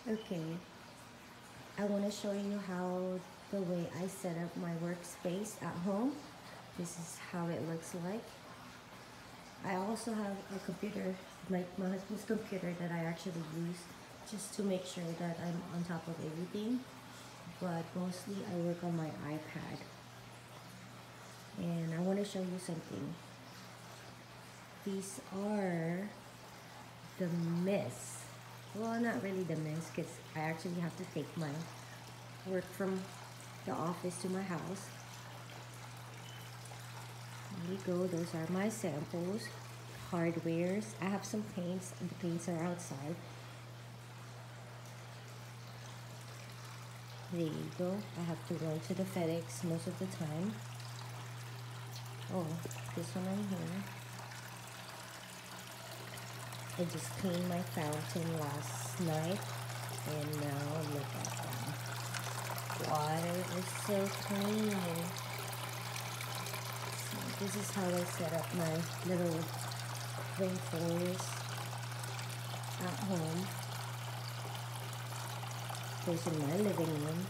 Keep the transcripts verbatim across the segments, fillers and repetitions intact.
Okay, I want to show you how the way I set up my workspace at home. This is how it looks like. I also have a computer, like my husband's computer, that I actually use just to make sure that I'm on top of everything. But mostly I work on my iPad. And I want to show you something. These are the mess. Well, not really the mess, because I actually have to take my work from the office to my house. There you go. Those are my samples. Hardwares. I have some paints, and the paints are outside. There you go. I have to run to the FedEx most of the time. Oh, this one right here. I just cleaned my fountain last night, and now look at them. Water is so clean. So this is how I set up my little rainforest at home. Goes in my living room.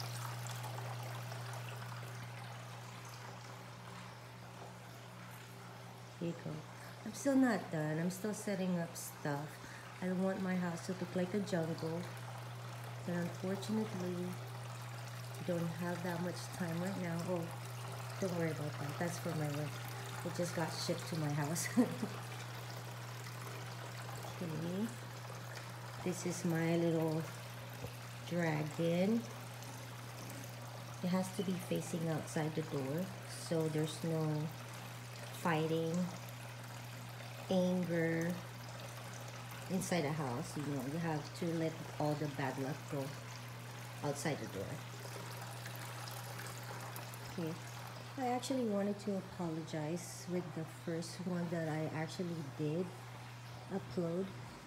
Here you go. I'm still not done. I'm still setting up stuff. I don't want my house to look like a jungle. But unfortunately, I don't have that much time right now. Oh, don't worry about that. That's for my work. It just got shipped to my house. Okay. This is my little dragon. It has to be facing outside the door, so there's no fighting, anger inside the house. You know, you have to let all the bad luck go outside the door. Okay, I actually wanted to apologize with the first one that I actually did upload.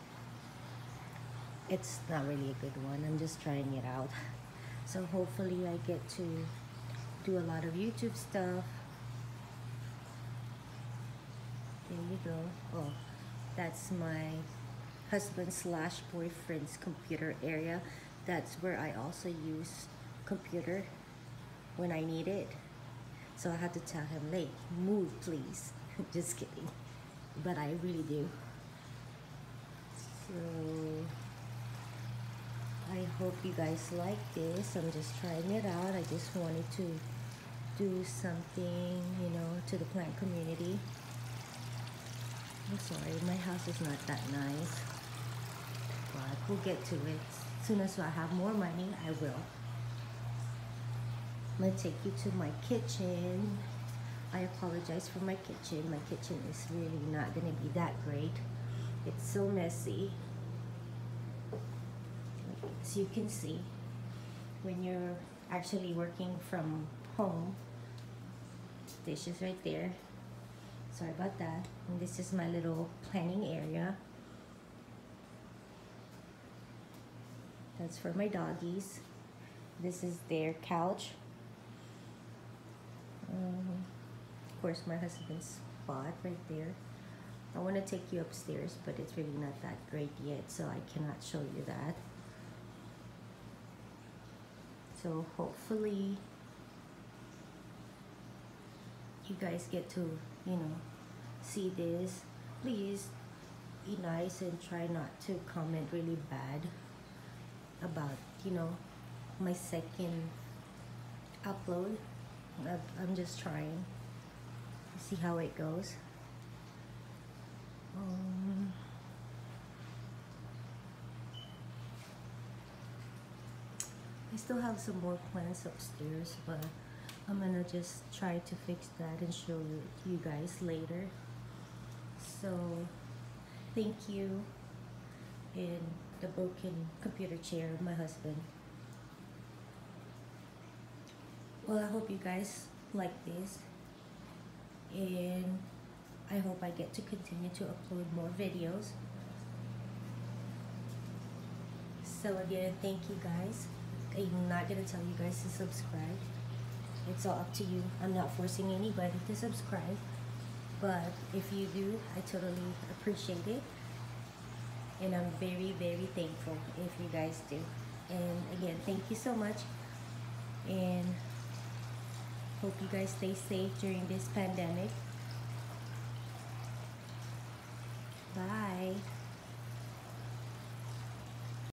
It's not really a good one. I'm just trying it out. So hopefully I get to do a lot of YouTube stuff. There you go. Oh, that's my husband slash boyfriend's computer area. That's where I also use computer when I need it. So I had to tell him, "Hey, move please." Just kidding. But I really do. So I hope you guys like this. I'm just trying it out. I just wanted to do something, you know, to the plant community. I'm sorry, my house is not that nice, but we'll get to it. As soon as I have more money, I will. I'm gonna take you to my kitchen. I apologize for my kitchen. My kitchen is really not gonna be that great. It's so messy. As you can see, when you're actually working from home, dishes right there. Sorry about that. And this is my little planning area. That's for my doggies. This is their couch. Um, of course, my husband's spot right there. I want to take you upstairs, but it's really not that great yet, so I cannot show you that. So hopefully you guys get to, you know, see this. Please be nice and try not to comment really bad about, you know, my second upload. I'm just trying to see how it goes. Um, I still have some more plants upstairs, but I'm gonna just try to fix that and show you, you guys later. So thank you. And the broken computer chair of my husband. Well, I hope you guys like this, and I hope I get to continue to upload more videos. So again, thank you guys. I'm not gonna tell you guys to subscribe. It's all up to you. I'm not forcing anybody to subscribe, but if you do, I totally appreciate it, and I'm very very thankful if you guys do. And again, thank you so much, and hope you guys stay safe during this pandemic.